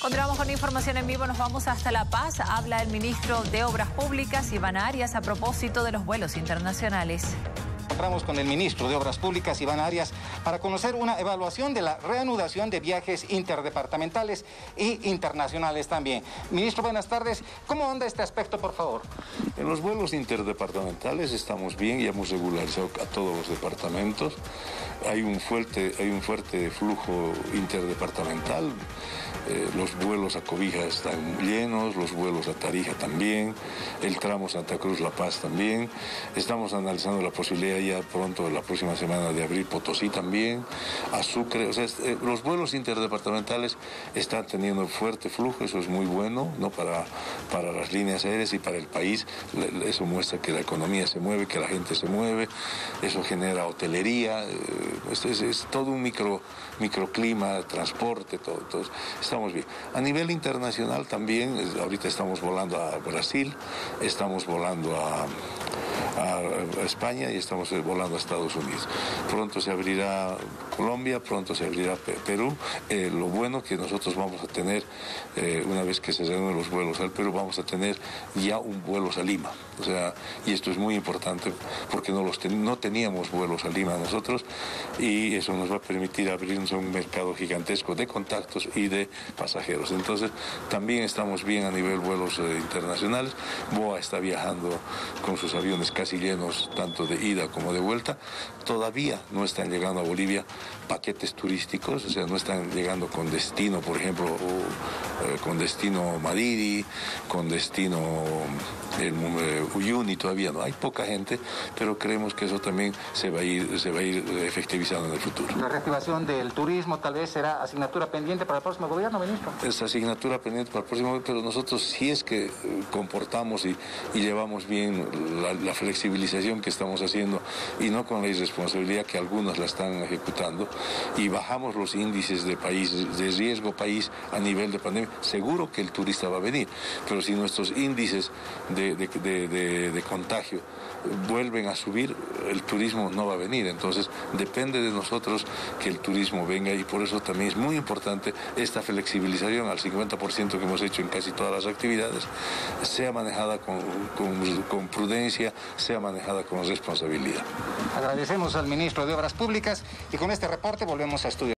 Continuamos con información en vivo, nos vamos hasta La Paz. Habla el ministro de Obras Públicas, Iván Arias, a propósito de los vuelos internacionales. Encontramos con el ministro de Obras Públicas, Iván Arias, para conocer una evaluación de la reanudación de viajes interdepartamentales e internacionales también. Ministro, buenas tardes. ¿Cómo anda este aspecto, por favor? En los vuelos interdepartamentales estamos bien, ya hemos regularizado a todos los departamentos. Hay un fuerte flujo interdepartamental. Los vuelos a Cobija están llenos, los vuelos a Tarija también, el tramo Santa Cruz-La Paz también. Estamos analizando la posibilidad ya pronto, la próxima semana, de abrir Potosí también, a Sucre. O sea, los vuelos interdepartamentales están teniendo fuerte flujo, eso es muy bueno, ¿no? Para las líneas aéreas y para el país. Eso muestra que la economía se mueve, que la gente se mueve, eso genera hotelería, es todo un microclima, transporte, todo. Estamos bien. A nivel internacional también, ahorita estamos volando a Brasil, estamos volando a España y estamos volando a Estados Unidos. Pronto se abrirá Colombia, pronto se abrirá Perú. Lo bueno que nosotros vamos a tener, una vez que se reúnen los vuelos al Perú, vamos a tener ya un vuelo a Lima. O sea, y esto es muy importante porque no teníamos vuelos a Lima nosotros, y eso nos va a permitir abrirnos a un mercado gigantesco de contactos y de pasajeros. Entonces, también estamos bien a nivel vuelos internacionales. BOA está viajando con sus aviones casi llenos, tanto de ida como de vuelta. Todavía no están llegando a Bolivia paquetes turísticos, o sea, no están llegando con destino, por ejemplo, con destino Madrid, con destino Uyuni, todavía no. Hay poca gente, pero creemos que eso también se va a ir efectivizando en el futuro. La reactivación del turismo tal vez será asignatura pendiente para el próximo gobierno, ministro. Es asignatura pendiente para el próximo gobierno, pero nosotros, si es que comportamos y llevamos bien la flexibilización que estamos haciendo, y no con la irresponsabilidad que algunos la están ejecutando, y bajamos los índices de riesgo país a nivel de pandemia, seguro que el turista va a venir. Pero si nuestros índices de contagio vuelven a subir, el turismo no va a venir. Entonces depende de nosotros que el turismo venga, y por eso también es muy importante esta flexibilización al 50% que hemos hecho en casi todas las actividades, sea manejada con prudencia, sea manejada con responsabilidad. Agradecemos al ministro de Obras Públicas, y con este reporte volvemos a estudiar.